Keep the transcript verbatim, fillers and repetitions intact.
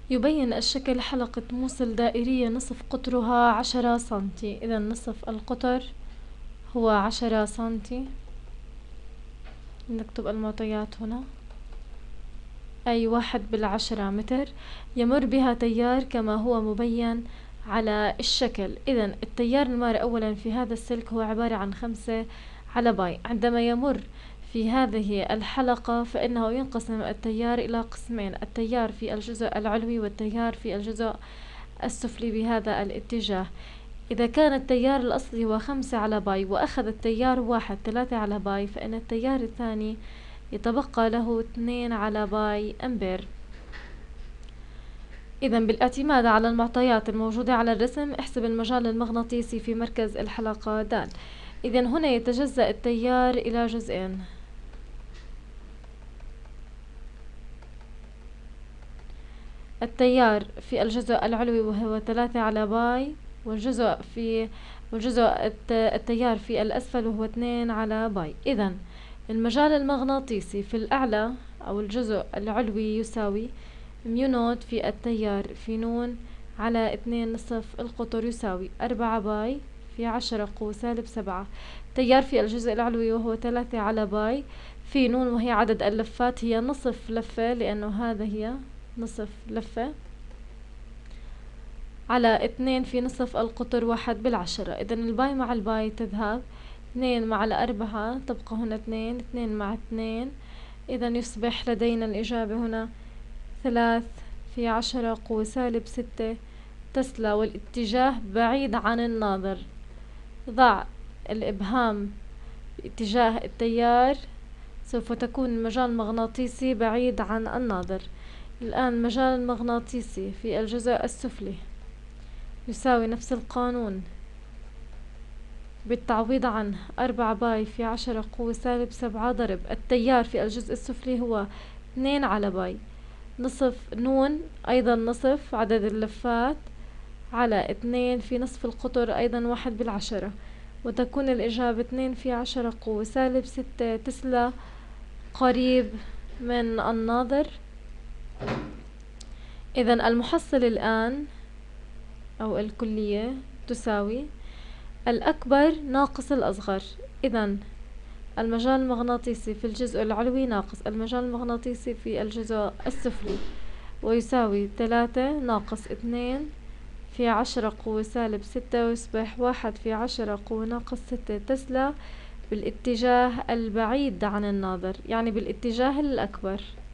يبين الشكل حلقة موصل دائرية نصف قطرها عشرة سنتي. إذا نصف القطر هو عشرة سنتي. نكتب المعطيات هنا، أي واحد بالعشرة متر. يمر بها تيار كما هو مبين على الشكل. إذا التيار المار أولا في هذا السلك هو عبارة عن خمسة على باي. عندما يمر في هذه الحلقة فإنه ينقسم التيار إلى قسمين، التيار في الجزء العلوي والتيار في الجزء السفلي بهذا الاتجاه. إذا كان التيار الأصلي هو خمسة على باي وأخذ التيار واحد ثلاثة على باي، فإن التيار الثاني يتبقى له اثنين على باي أمبير. إذا بالاعتماد على المعطيات الموجودة على الرسم احسب المجال المغناطيسي في مركز الحلقة د. إذا هنا يتجزأ التيار إلى جزئين، التيار في الجزء العلوي وهو ثلاثة على باي، والجزء في والجزء التيار في الأسفل وهو اثنين على باي. إذا المجال المغناطيسي في الأعلى أو الجزء العلوي يساوي ميو نوت في التيار في نون على اثنين نصف القطر يساوي أربعة باي في عشرة قوة سالب سبعة. تيار في الجزء العلوي وهو ثلاثة على باي في نون وهي عدد اللفات، هي نصف لفة لأنه هذا هي نصف لفة، على اثنين في نصف القطر واحد بالعشرة. إذا الباي مع الباي تذهب، اثنين مع الأربعة تبقى هنا اثنين، اثنين مع اثنين، إذا يصبح لدينا الإجابة هنا ثلاث في عشرة قوة سالب ستة تسلا، والاتجاه بعيد عن الناظر. ضع الإبهام باتجاه التيار، سوف تكون المجال المغناطيسي بعيد عن الناظر. الآن المجال المغناطيسي في الجزء السفلي يساوي نفس القانون بالتعويض عنه أربعة باي في عشرة قوة سالب سبعة ضرب التيار في الجزء السفلي هو اثنين على باي نصف نون أيضا نصف عدد اللفات على اثنين في نصف القطر أيضا واحد بالعشرة، وتكون الإجابة اثنين في عشرة قوة سالب ستة تسلا قريب من الناظر. إذا المحصل الآن أو الكلية تساوي الأكبر ناقص الأصغر. إذا المجال المغناطيسي في الجزء العلوي ناقص المجال المغناطيسي في الجزء السفلي، ويساوي ثلاثة ناقص اثنين في عشرة قوة سالب ستة، ويصبح واحد في عشرة قوة ناقص ستة تسلا بالاتجاه البعيد عن الناظر، يعني بالاتجاه الأكبر.